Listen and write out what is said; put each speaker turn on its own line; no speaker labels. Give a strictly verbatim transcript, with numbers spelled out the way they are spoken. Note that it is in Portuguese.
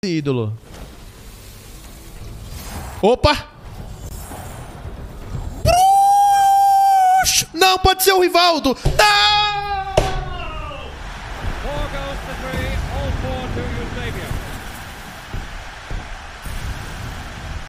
ídolo. Opa! Bruxo! Não, pode ser o Rivaldo! Não!
Four goes to three, all four to Eusebio.